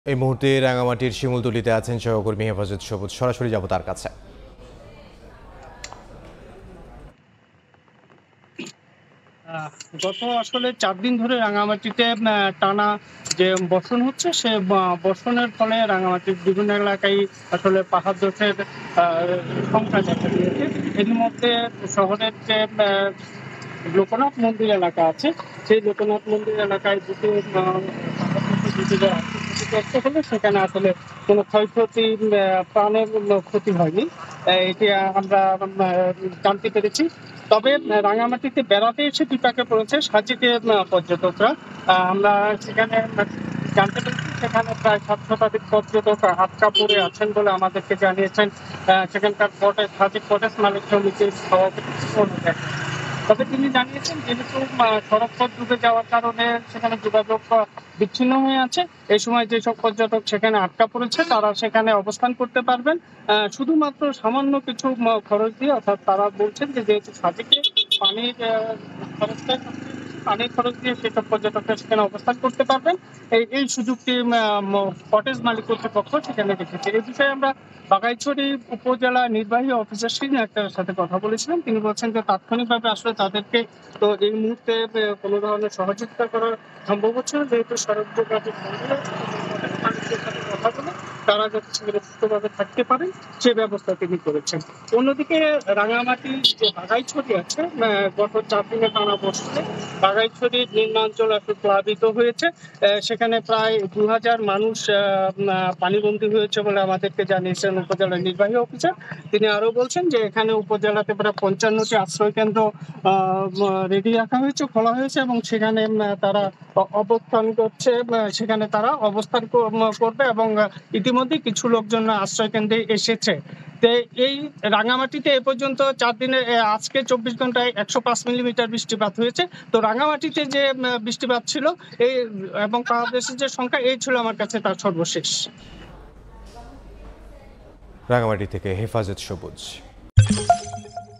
এই মুহূর্তে রাঙামাটির শিমুলতলিতে আছেন সহকর্মী হেফাজত সবুজ। সরাসরি যাব তার কাছে। গত আসলে 4 দিন ধরে রাঙামাটিতে টানা যে বর্ষণ হচ্ছে, সে বর্ষণের ফলে রাঙামাটির বিভিন্ন এলাকায় আসলে পাহাড় ধসের সংখ্যা দেখা দিয়েছে। এর মধ্যে শহরের যে লোকনাথ মন্দির এলাকা আছে, সেই লোকনাথ মন্দির এলাকায় দুটো ক্ষতিগ্রস্ত হলে সেখানে আসলে কোনো ক্ষয়ক্ষতি, প্রাণের ক্ষতি হয়নি, এটি আমরা জানতে পেরেছি। তবে রাঙামাটিতে বেড়াতে এসে বিপাকে পড়েছে সাজিকে পর্যটকরা। আমরা সেখানে জানতে পেরেছি সেখানে প্রায় 7 শতাধিক পর্যটক আটকা পড়ে আছেন বলে আমাদেরকে জানিয়েছেন সেখানকার সাজিক কটেজ মালিক সমিতির সভাপতি। তবে তিনি জানিয়েছেন যেহেতু সড়কপথ ডুবে যাওয়ার কারণে সেখানে যোগাযোগ বিচ্ছিন্ন হয়ে আছে, এই সময় যেসব পর্যটক সেখানে আটকা পড়েছে তারা সেখানে অবস্থান করতে পারবেন শুধুমাত্র সামান্য কিছু খরচ দিয়ে। অর্থাৎ তারা বলছেন যে যেহেতু সাজেকে পানির খরচটা পানির খরচ দিয়ে সেসব পর্যটকরা সেখানে অবস্থান করতে পারবেন, এই সুযোগটি কটেজ মালিক কর্তৃপক্ষ সেখানে রেখেছে। এই বিষয়ে আমরা বাঘাইছড়ি উপজেলা নির্বাহী অফিসার সিনিয়র সাথে কথা বলেছিলাম। তিনি বলছেন যে তাৎক্ষণিকভাবে আসলে তাদেরকে তো এই মুহূর্তে কোনো ধরনের সহযোগিতা করা সম্ভব হচ্ছে না, যেহেতু সড়ক যোগাযোগ বন্ধ আছে। মালিকদের সাথে কথা বলে তারা যাতে সেখানে সুস্থভাবে থাকতে পারেন সে ব্যবস্থা তিনি করেছেন। অন্যদিকে রাঙামাটি যে বাঘাইছড়ি আছে, গত 4 দিনে টানা বর্ষণে বাঘাইছড়ির নিম্নাঞ্চল একটু প্লাবিত হয়েছে। সেখানে প্রায় 2000 মানুষ পানিবন্দী হয়েছে বলে আমাদেরকে জানিয়েছেন উপজেলার নির্বাহী অফিসার। তিনি আরো বলছেন যে এখানে উপজেলাতে প্রায় 55টি আশ্রয় কেন্দ্র রেডি রাখা হয়েছে, খোলা হয়েছে এবং সেখানে তারা অবস্থান করছে, সেখানে তারা অবস্থান করবে এবং ইতিমধ্যে কিছু লোকজন আশ্রয় কেন্দ্রে এসেছে। এই রাঙামাটিতে এ পর্যন্ত 4 দিনে আজকে 24 ঘন্টায় 105 মিলিমিটার বৃষ্টিপাত হয়েছে। তো রাঙামাটিতে যে বৃষ্টিপাত ছিল এই এবং বাংলাদেশের যে সংখ্যা, এই ছিল আমার কাছে তার সর্বশেষ। রাঙামাটি থেকে হেফাজত সবুজ।